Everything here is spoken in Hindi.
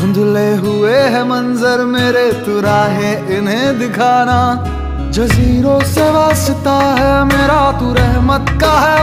धुंधले हुए है मंजर मेरे, तू राहे इन्हें दिखाना। जजीरों से वास्ता है मेरा, तू रहमत का है